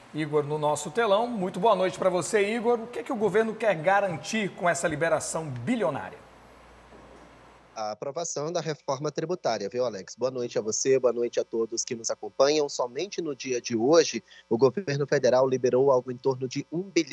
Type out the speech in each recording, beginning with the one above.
Igor no nosso telão. Muito boa noite para você, Igor. O que é que o governo quer garantir com essa liberação bilionária? A aprovação da reforma tributária, viu, Alex? Boa noite a você, boa noite a todos que nos acompanham. Somente no dia de hoje, o governo federal liberou algo em torno de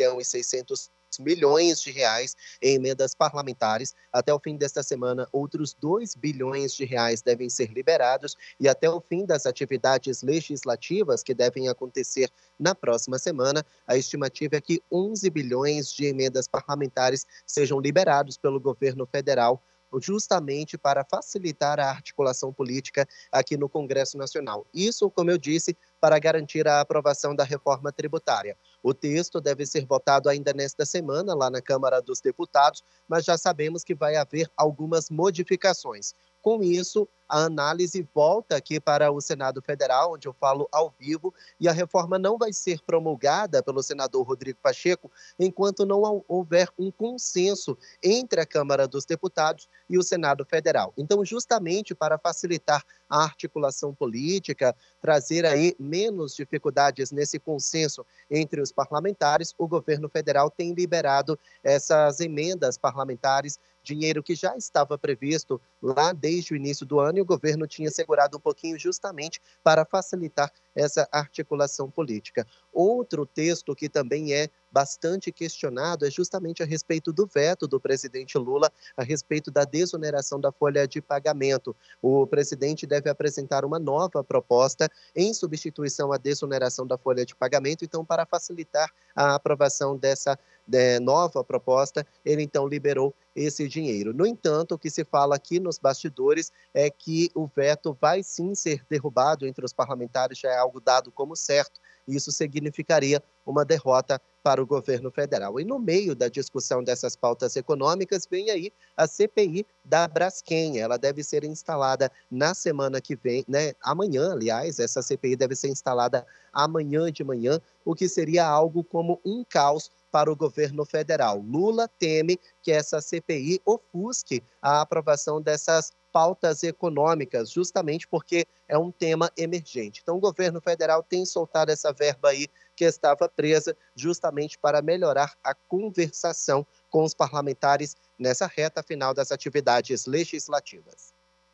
1,6 bilhão de reais em emendas parlamentares. Até o fim desta semana, outros 2 bilhões de reais devem ser liberados e até o fim das atividades legislativas que devem acontecer na próxima semana, a estimativa é que 11 bilhões de emendas parlamentares sejam liberados pelo governo federal justamente para facilitar a articulação política aqui no Congresso Nacional. Isso, como eu disse, para garantir a aprovação da reforma tributária. O texto deve ser votado ainda nesta semana, lá na Câmara dos Deputados, mas já sabemos que vai haver algumas modificações. Com isso, a análise volta aqui para o Senado Federal, onde eu falo ao vivo, e a reforma não vai ser promulgada pelo senador Rodrigo Pacheco enquanto não houver um consenso entre a Câmara dos Deputados e o Senado Federal. Então, justamente para facilitar a articulação política, trazer aí menos dificuldades nesse consenso entre os parlamentares, o governo federal tem liberado essas emendas parlamentares, dinheiro que já estava previsto lá desde o início do ano e o governo tinha segurado um pouquinho justamente para facilitar essa articulação política. Outro texto que também é bastante questionado é justamente a respeito do veto do presidente Lula a respeito da desoneração da folha de pagamento. O presidente deve apresentar uma nova proposta em substituição à desoneração da folha de pagamento. Então, para facilitar a aprovação dessa nova proposta, ele então liberou esse dinheiro. No entanto, o que se fala aqui nos bastidores é que o veto vai sim ser derrubado entre os parlamentares, já é algo dado como certo. Isso significaria uma derrota para o governo federal. E no meio da discussão dessas pautas econômicas, vem aí a CPI da Braskem. Ela deve ser instalada na semana que vem, né? Amanhã, aliás, essa CPI deve ser instalada amanhã de manhã, o que seria algo como um caos para o governo federal. Lula teme que essa CPI ofusque a aprovação dessas pautas econômicas, justamente porque é um tema emergente. Então, o governo federal tem soltado essa verba aí que estava presa justamente para melhorar a conversação com os parlamentares nessa reta final das atividades legislativas.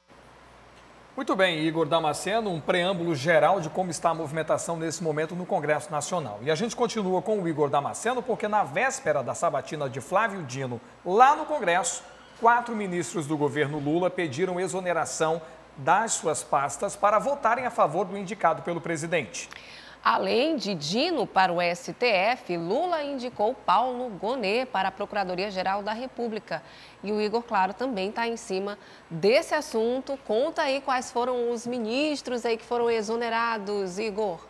Muito bem, Igor Damasceno, um preâmbulo geral de como está a movimentação nesse momento no Congresso Nacional. E a gente continua com o Igor Damasceno porque na véspera da sabatina de Flávio Dino, lá no Congresso, 4 ministros do governo Lula pediram exoneração das suas pastas para votarem a favor do indicado pelo presidente. Além de Dino para o STF, Lula indicou Paulo Gonet para a Procuradoria-Geral da República. E o Igor, claro, também está em cima desse assunto. Conta aí quais foram os ministros aí que foram exonerados, Igor.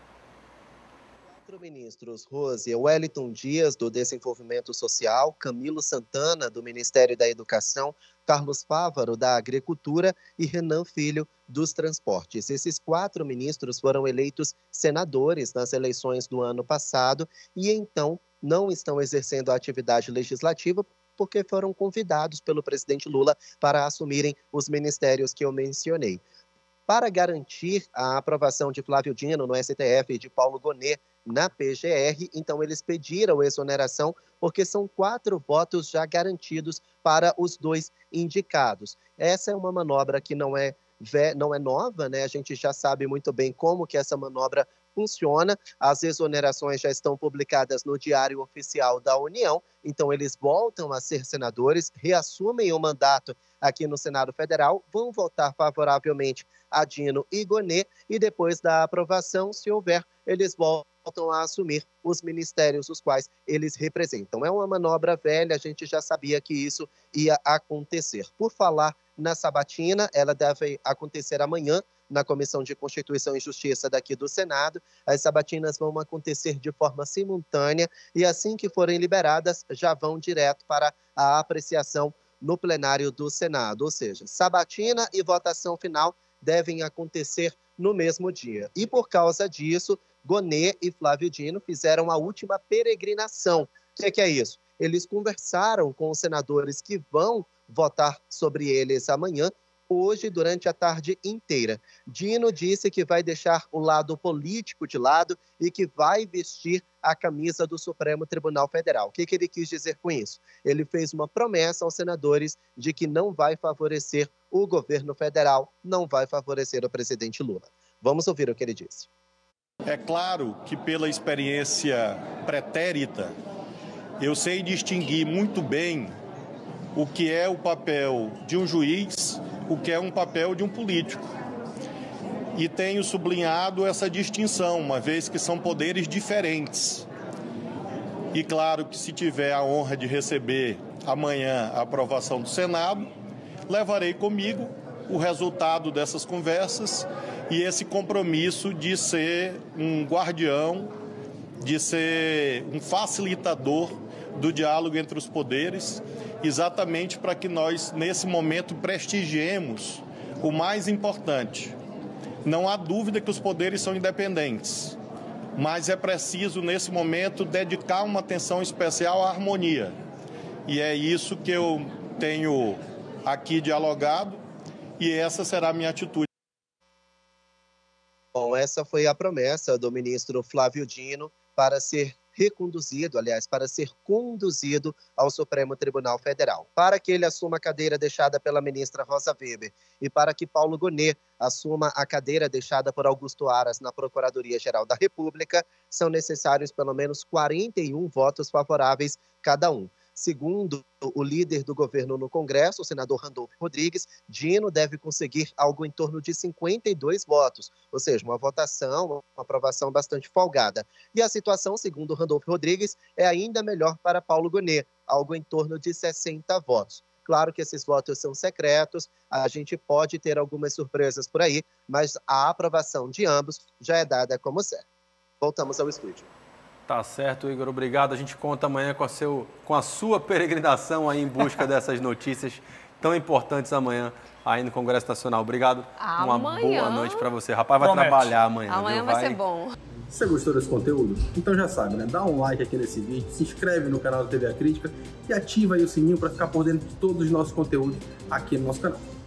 4 ministros, Rose, Wellington Dias, do Desenvolvimento Social, Camilo Santana, do Ministério da Educação, Carlos Fávaro, da Agricultura e Renan Filho, dos Transportes. Esses 4 ministros foram eleitos senadores nas eleições do ano passado e então não estão exercendo a atividade legislativa porque foram convidados pelo presidente Lula para assumirem os ministérios que eu mencionei. Para garantir a aprovação de Flávio Dino no STF e de Paulo Gonet na PGR, então eles pediram exoneração porque são 4 votos já garantidos para os 2 indicados. Essa é uma manobra que não é nova, né? A gente já sabe muito bem como que essa manobra funciona. As exonerações já estão publicadas no Diário Oficial da União, então eles voltam a ser senadores, reassumem o mandato aqui no Senado Federal, vão votar favoravelmente a Dino e Gonet e depois da aprovação, se houver, eles voltam a assumir os ministérios os quais eles representam. É uma manobra velha, a gente já sabia que isso ia acontecer. Por falar na sabatina, ela deve acontecer amanhã na Comissão de Constituição e Justiça daqui do Senado. As sabatinas vão acontecer de forma simultânea e assim que forem liberadas, já vão direto para a apreciação no plenário do Senado. Ou seja, sabatina e votação final devem acontecer no mesmo dia. E por causa disso, Gonet e Flávio Dino fizeram a última peregrinação. O que é isso? Eles conversaram com os senadores que vão votar sobre eles amanhã. hoje durante a tarde inteira. Dino disse que vai deixar o lado político de lado e que vai vestir a camisa do Supremo Tribunal Federal. O que ele quis dizer com isso? Ele fez uma promessa aos senadores de que não vai favorecer o governo federal, não vai favorecer o presidente Lula. Vamos ouvir o que ele disse. É claro que pela experiência pretérita, eu sei distinguir muito bem o que é o papel de um juiz, o que é um papel de um político. E tenho sublinhado essa distinção, uma vez que são poderes diferentes. E claro que se tiver a honra de receber amanhã a aprovação do Senado, levarei comigo o resultado dessas conversas e esse compromisso de ser um guardião, de ser um facilitador do diálogo entre os poderes, exatamente para que nós, nesse momento, prestigiemos o mais importante. Não há dúvida que os poderes são independentes, mas é preciso, nesse momento, dedicar uma atenção especial à harmonia. E é isso que eu tenho aqui dialogado e essa será a minha atitude. Bom, essa foi a promessa do ministro Flávio Dino para ser reconduzido, aliás, para ser conduzido ao Supremo Tribunal Federal. Para que ele assuma a cadeira deixada pela ministra Rosa Weber e para que Paulo Gonet assuma a cadeira deixada por Augusto Aras na Procuradoria-Geral da República, são necessários pelo menos 41 votos favoráveis cada um. Segundo o líder do governo no Congresso, o senador Randolfo Rodrigues, Dino deve conseguir algo em torno de 52 votos, ou seja, uma votação, uma aprovação bastante folgada. E a situação, segundo Randolfo Rodrigues, é ainda melhor para Paulo Gonet, algo em torno de 60 votos. Claro que esses votos são secretos, a gente pode ter algumas surpresas por aí, mas a aprovação de ambos já é dada como certa. Voltamos ao estúdio. Tá certo, Igor. Obrigado. A gente conta amanhã com a sua peregrinação aí em busca dessas notícias tão importantes amanhã aí no Congresso Nacional. Obrigado. Amanhã. Uma boa noite para você. Rapaz, vai Promete. trabalhar amanhã. Amanhã viu? vai ser bom. Você gostou desse conteúdo? Então já sabe, né? Dá um like aqui nesse vídeo, se inscreve no canal da TV A Crítica e ativa aí o sininho para ficar por dentro de todos os nossos conteúdos aqui no nosso canal.